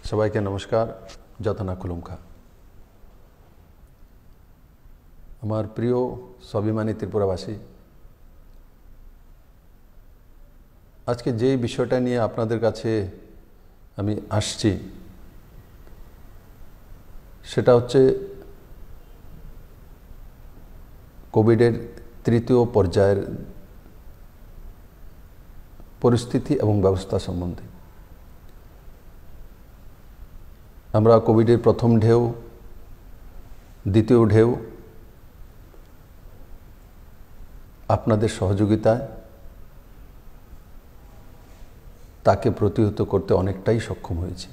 সবাইকে নমস্কার। যতনা কুলুমখা। আমার প্রিয় স্বাভিমানী ত্রিপুরাবাসী, আজকে যে বিষয়টা নিয়ে আপনাদের কাছে আমি আসছি সেটা হচ্ছে কোভিডের তৃতীয় পর্যায়ের পরিস্থিতি এবং ব্যবস্থা সম্বন্ধে। আমরা কোভিডের প্রথম ঢেউ, দ্বিতীয় ঢেউ আপনাদের সহযোগিতায় তাকে প্রতিহত করতে অনেকটাই সক্ষম হয়েছে।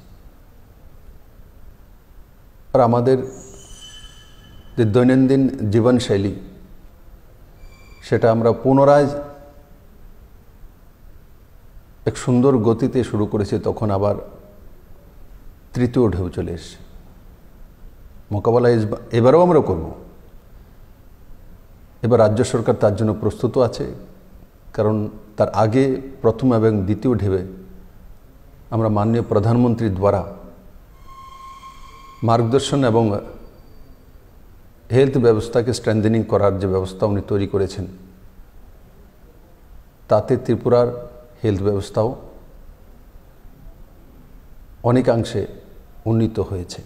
আর আমাদের যে দৈনন্দিন জীবনশৈলী সেটা আমরা পুনরায় এক সুন্দর গতিতে শুরু করেছি, তখন আবার তৃতীয় ঢেউ চলে এসছে। মোকাবেলা এবারেও আমরা করব। এবার রাজ্য সরকার তার জন্য প্রস্তুত আছে, কারণ তার আগে প্রথম এবং দ্বিতীয় ঢেউয়ে আমরা মাননীয় প্রধানমন্ত্রীর দ্বারা মার্গদর্শন এবং হেলথ ব্যবস্থাকে স্ট্রেংথেনিং করার যে ব্যবস্থা উনি তৈরি করেছেন, তাতে ত্রিপুরার হেলথ ব্যবস্থাও অনেকাংশে উন্নীত হয়েছে।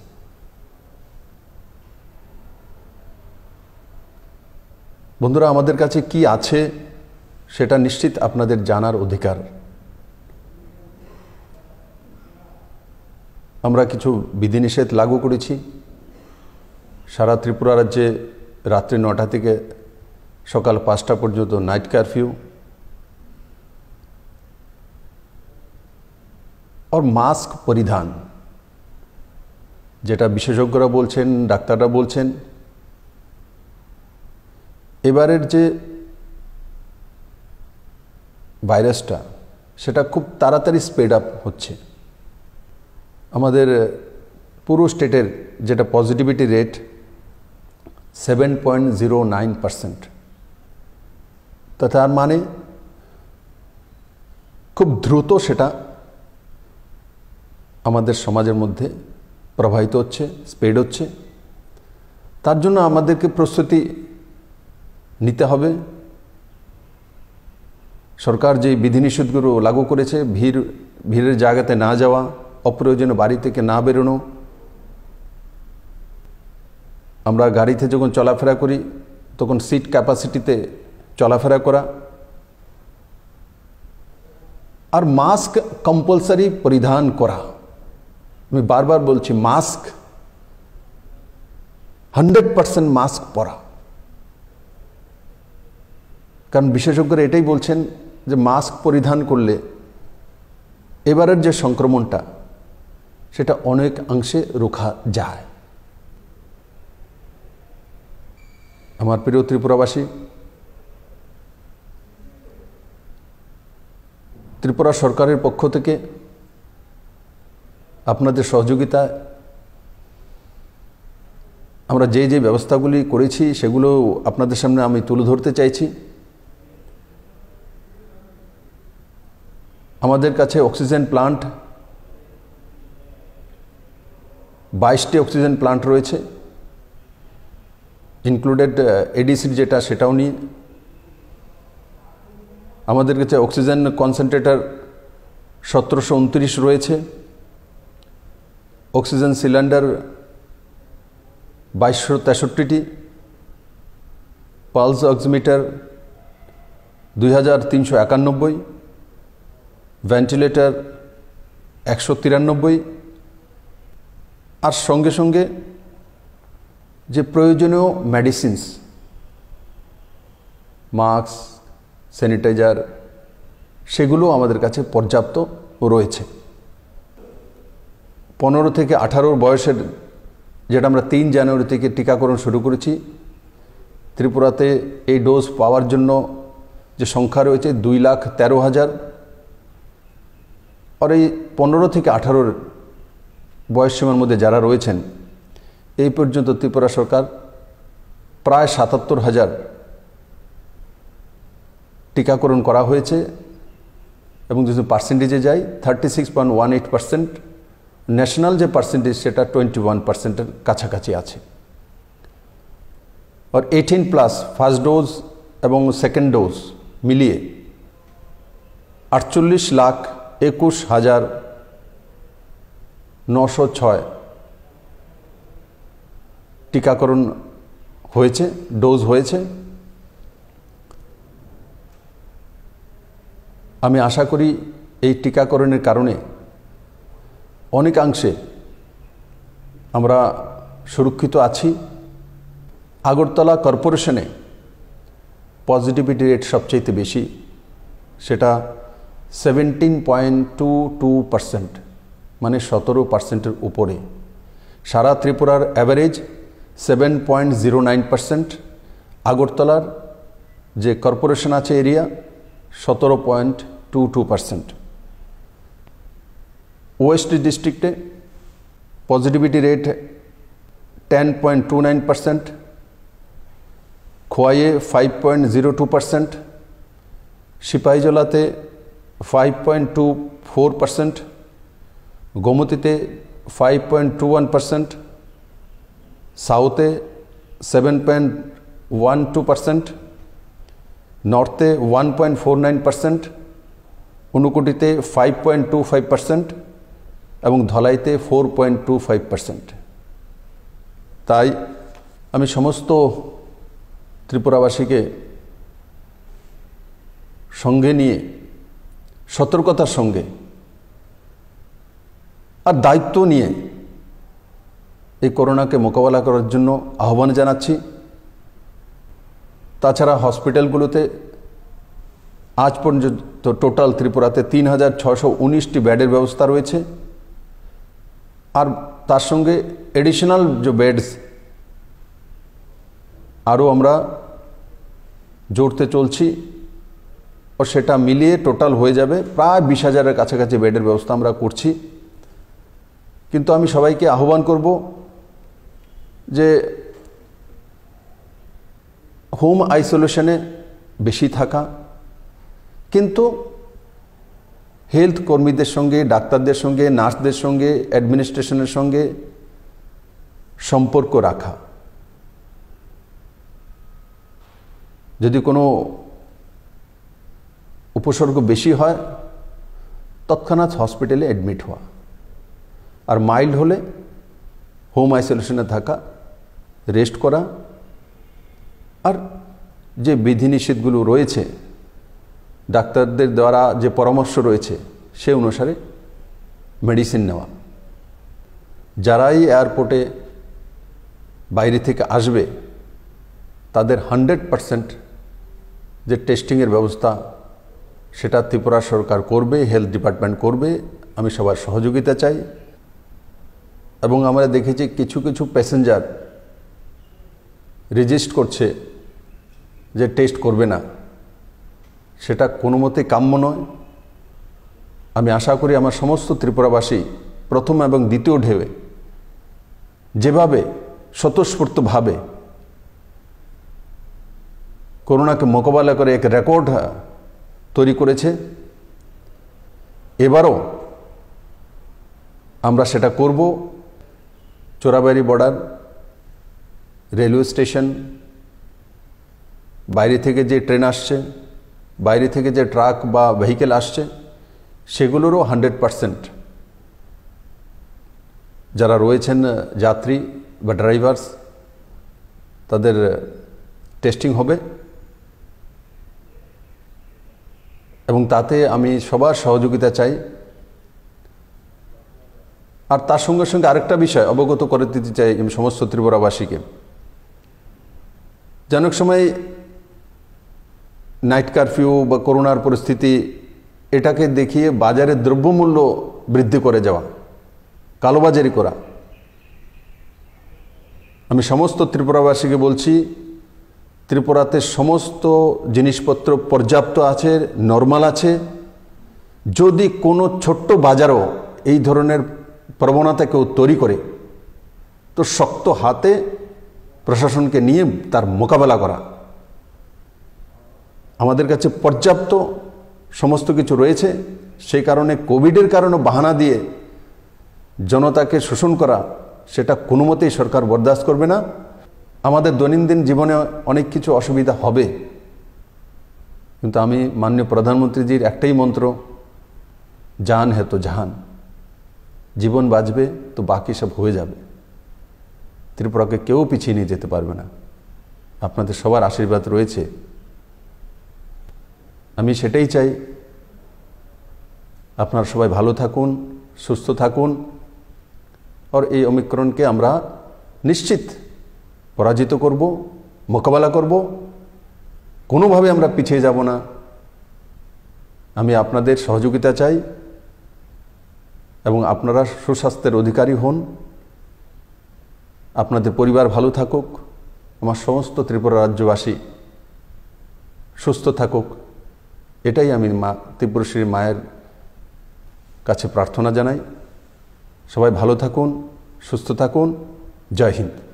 বন্ধুরা, আমাদের কাছে কি আছে সেটা নিশ্চিত আপনাদের জানার অধিকার। আমরা কিছু বিধিনিষেধ লাগু করেছি। সারা ত্রিপুরা রাজ্যে রাত্রি 9টা থেকে সকাল 5টা পর্যন্ত নাইট কারফিউ और মাস্ক পরিধান, যেটা বিশেষজ্ঞরা বলছেন, ডাক্তাররা বলছেন, এবারের যে ভাইরাসটা সেটা খুব তাড়াতাড়ি স্প্রেড আপ হচ্ছে। আমাদের পুরো স্টেটের যেটা পজিটিভিটি রেট 7.09%, তার মানে খুব দ্রুত সেটা আমাদের সমাজের মধ্যে প্রবাহিত হচ্ছে, স্প্রেড হচ্ছে। তার জন্য আমাদেরকে প্রস্তুতি নিতে হবে। সরকার যে বিধিনিষেধগুলো লাগু করেছে, ভিড়ের জায়গাতে না যাওয়া, অপ্রয়োজনীয় বাড়ি থেকে না বেরোনো, আমরা গাড়িতে যখন চলাফেরা করি তখন সিট ক্যাপাসিটিতে চলাফেরা করা, আর মাস্ক কম্পালসারি পরিধান করা। আমি বারবার বলছি, মাস্ক 100% মাস্ক পরা। কারণ বিশেষজ্ঞরা এটাই বলছেন যে মাস্ক পরিধান করলে এবারের যে সংক্রমণটা সেটা অনেক অংশে রোখা যায়। আমার প্রিয় ত্রিপুরাবাসী, ত্রিপুরা সরকারের পক্ষ থেকে আপনাদের সহযোগিতায় আমরা যে যে ব্যবস্থাগুলি করেছি সেগুলো আপনাদের সামনে আমি তুলে ধরতে চাইছি। আমাদের কাছে অক্সিজেন প্লান্ট 22টি অক্সিজেন প্লান্ট রয়েছে, ইনক্লুডেড এডিসির যেটা সেটাও নিয়ে। আমাদের কাছে অক্সিজেন কনসেন্ট্রেটর 1729 রয়েছে, অক্সিজেন সিলিন্ডার 2263টি, পালস অক্সিমিটার 2391, ভেন্টিলেটর 193, আর সঙ্গে সঙ্গে যে প্রয়োজনীয় মেডিসিনস, মাস্ক, স্যানিটাইজার, সেগুলো আমাদের কাছে পর্যাপ্ত রয়েছে। 15 থেকে 18 বয়সের, যেটা আমরা 3 জানুয়ারি থেকে টিকাকরণ শুরু করেছি, ত্রিপুরাতে এই ডোজ পাওয়ার জন্য যে সংখ্যা রয়েছে 2,13,000। আর এই 15 থেকে 18 বয়স সীমার মধ্যে যারা রয়েছেন, এই পর্যন্ত ত্রিপুরা সরকার প্রায় 77,000 টিকাকরণ করা হয়েছে। এবং যদি পার্সেন্টেজে যাই 36.18% ন্যাশনাল যে পার্সেন্টেজ সেটা 21%-এর কাছাকাছি আছে। আর 18+ ফার্স্ট ডোজ এবং সেকেন্ড ডোজ মিলিয়ে 48,21,906 টিকাকরণ হয়েছে, ডোজ হয়েছে। আমি আশা করি এই টিকাকরণের কারণে অনেকাংশে আমরা সুরক্ষিত আছি। আগরতলা কর্পোরেশনে পজিটিভিটি রেট সবচেয়ে বেশি, সেটা 17.22%, মানে 17%-এর উপরে। সারা ত্রিপুরার অ্যাভারেজ 7.09%, আগরতলার যে কর্পোরেশন আছে এরিয়া 17.22%। ওয়েস্ট ডিস্ট্রিক্টে পজিটিভিটি রেট 10.29%, খোয়াইয়ে 5.02%, সিপাহীজলাতে 5.24%, গোমতীতে 5.21%, সাউথে 7.12%, নর্থে 1.49%, ঊনকোটিতে 5.25% এবং ধলাইতে 4.25%। তাই আমি সমস্ত ত্রিপুরাবাসীকে সঙ্গে নিয়ে সতর্কতার সঙ্গে আর দায়িত্ব নিয়ে এই করোনাকে মোকাবেলা করার জন্য আহ্বান জানাচ্ছি। তাছাড়া হসপিটালগুলোতে আজ পর্যন্ত টোটাল ত্রিপুরাতে 3,619টি বেডের ব্যবস্থা রয়েছে। আর তার সঙ্গে এডিশনাল যে বেডস আরও আমরা জোরতে চলছি, ও সেটা মিলিয়ে টোটাল হয়ে যাবে প্রায় 20,000-এর কাছাকাছি বেডের ব্যবস্থা আমরা করছি। কিন্তু আমি সবাইকে আহ্বান করব যে হোম আইসোলেশনে বেশি থাকা, কিন্তু হেলথ কর্মীদের সঙ্গে, ডাক্তারদের সঙ্গে, নার্সদের সঙ্গে, অ্যাডমিনিস্ট্রেশনের সঙ্গে সম্পর্ক রাখা। যদি কোনো উপসর্গ বেশি হয় তৎক্ষণাৎ হসপিটালে অ্যাডমিট হওয়া, আর মাইল্ড হলে হোম আইসোলেশনে থাকা, রেস্ট করা, আর যে বিধিনিষেধগুলো রয়েছে ডাক্তারদের দ্বারা যে পরামর্শ রয়েছে সে অনুসারে মেডিসিন নেওয়া। যারাই এয়ারপোর্টে বাইরে থেকে আসবে তাদের 100% যে টেস্টিংয়ের ব্যবস্থা সেটা ত্রিপুরা সরকার করবে, হেলথ ডিপার্টমেন্ট করবে। আমি সবার সহযোগিতা চাই। এবং আমরা দেখেছি কিছু কিছু প্যাসেঞ্জার রেজিস্ট করছে যে টেস্ট করবে না, সেটা কোনো মতে কাম্য নয়। আমি আশা করি আমার সমস্ত ত্রিপুরাবাসী প্রথম এবং দ্বিতীয় ঢেউয়ে যেভাবে স্বতঃস্ফূর্তভাবে করোনাকে মোকাবেলা করে এক রেকর্ড তৈরি করেছে, এবারও আমরা সেটা করব। চোরাবাড়ি বর্ডার, রেলওয়ে স্টেশন, বাইরে থেকে যে ট্রেন আসছে, বাইরে থেকে যে ট্রাক বা ভেহিকেল আসছে, সেগুলোরও 100% যারা রয়েছেন যাত্রী বা ড্রাইভার্স তাদের টেস্টিং হবে। এবং তাতে আমি সবার সহযোগিতা চাই। আর তার সঙ্গে সঙ্গে আরেকটা বিষয় অবগত করে দিতে চাই আমি সমস্ত ত্রিপুরাবাসীকে। যেন এক সময় নাইট কারফিউ বা করোনার পরিস্থিতি এটাকে দেখিয়ে বাজারে দ্রব্যমূল্য বৃদ্ধি করে যাওয়া, কালোবাজারি করা। আমি সমস্ত ত্রিপুরাবাসীকে বলছি, ত্রিপুরাতে সমস্ত জিনিসপত্র পর্যাপ্ত আছে, নর্মাল আছে। যদি কোনো ছোট্ট বাজারও এই ধরনের প্রবণতা কেউ তৈরি করে তো শক্ত হাতে প্রশাসনকে নিয়ে তার মোকাবেলা করা। আমাদের কাছে পর্যাপ্ত সমস্ত কিছু রয়েছে। সেই কারণে কোভিডের কারণে বাহানা দিয়ে জনতাকে শোষণ করা, সেটা কোনো মতেই সরকার বরদাস্ত করবে না। আমাদের দৈনন্দিন জীবনে অনেক কিছু অসুবিধা হবে, কিন্তু আমি মাননীয় প্রধানমন্ত্রীজির একটাই মন্ত্র, জান হ্যাঁ তো জাহান, জীবন বাঁচবে তো বাকি সব হয়ে যাবে। ত্রিপুরাকে কেউ পিছিয়ে নিয়ে যেতে পারবে না। আপনাদের সবার আশীর্বাদ রয়েছে, আমি সেটাই চাই। আপনারা সবাই ভালো থাকুন, সুস্থ থাকুন, আর এই ওমিক্রনকে আমরা নিশ্চিত পরাজিত করব, মোকাবেলা করব, কোনোভাবে আমরা পিছিয়ে যাব না। আমি আপনাদের সহযোগিতা চাই এবং আপনারা সুস্বাস্থ্যের অধিকারী হন, আপনাদের পরিবার ভালো থাকুক, আমার সমস্ত ত্রিপুরা রাজ্যবাসী সুস্থ থাকুক, এটাই আমি ত্রিপুরেশ্বরী মায়ের কাছে প্রার্থনা জানাই। সবাই ভালো থাকুন, সুস্থ থাকুন। জয় হিন্দ।